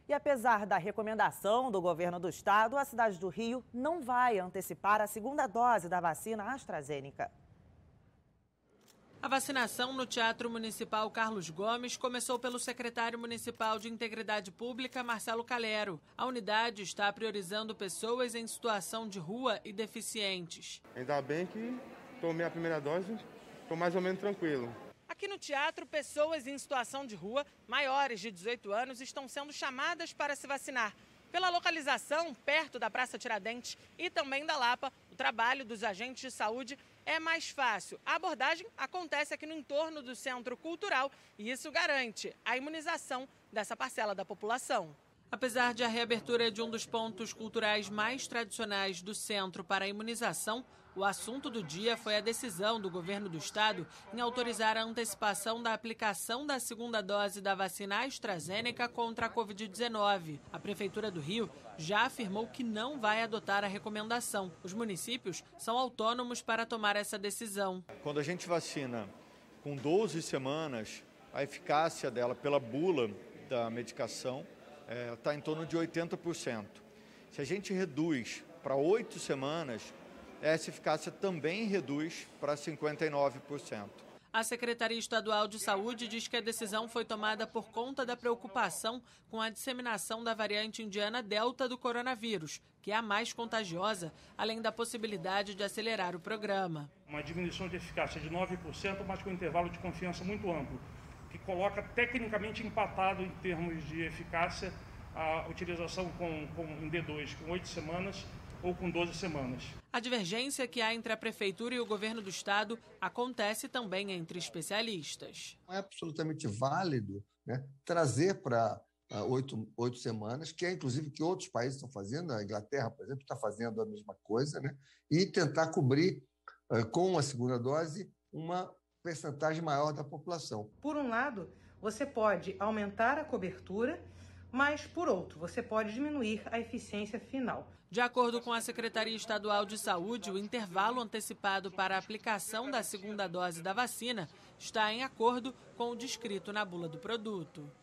E apesar da recomendação do governo do estado, a cidade do Rio não vai antecipar a segunda dose da vacina AstraZeneca. A vacinação no Teatro Municipal Carlos Gomes começou pelo secretário municipal de Integridade Pública, Marcelo Calero. A unidade está priorizando pessoas em situação de rua e deficientes. Ainda bem que tomei a primeira dose, estou mais ou menos tranquilo. Aqui no teatro, pessoas em situação de rua, maiores de 18 anos, estão sendo chamadas para se vacinar. Pela localização, perto da Praça Tiradentes e também da Lapa, o trabalho dos agentes de saúde é mais fácil. A abordagem acontece aqui no entorno do Centro Cultural e isso garante a imunização dessa parcela da população. Apesar de a reabertura de um dos pontos culturais mais tradicionais do centro para a imunização, o assunto do dia foi a decisão do governo do estado em autorizar a antecipação da aplicação da segunda dose da vacina AstraZeneca contra a Covid-19. A Prefeitura do Rio já afirmou que não vai adotar a recomendação. Os municípios são autônomos para tomar essa decisão. Quando a gente vacina com 12 semanas, a eficácia dela pela bula da medicação está em torno de 80%. Se a gente reduz para 8 semanas, essa eficácia também reduz para 59%. A Secretaria Estadual de Saúde diz que a decisão foi tomada por conta da preocupação com a disseminação da variante indiana Delta do coronavírus, que é a mais contagiosa, além da possibilidade de acelerar o programa. Uma diminuição de eficácia de 9%, mas com um intervalo de confiança muito amplo, que coloca tecnicamente empatado em termos de eficácia a utilização em D2 com 8 semanas ou com 12 semanas. A divergência que há entre a Prefeitura e o governo do estado acontece também entre especialistas. É absolutamente válido, né, trazer para 8 semanas, que é inclusive o que outros países estão fazendo, a Inglaterra, por exemplo, está fazendo a mesma coisa, né, e tentar cobrir com a segunda dose uma percentagem maior da população. Por um lado, você pode aumentar a cobertura, mas, por outro, você pode diminuir a eficiência final. De acordo com a Secretaria Estadual de Saúde, o intervalo antecipado para a aplicação da segunda dose da vacina está em acordo com o descrito na bula do produto.